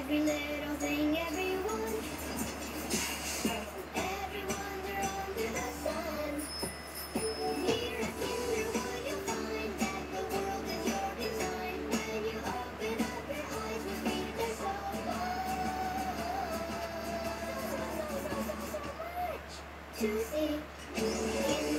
every little thing, everyone. Everyone's around to the sun. Here at Kinderwood, you'll find that the world is your design. When you open up your eyes, with me, there's so much to see.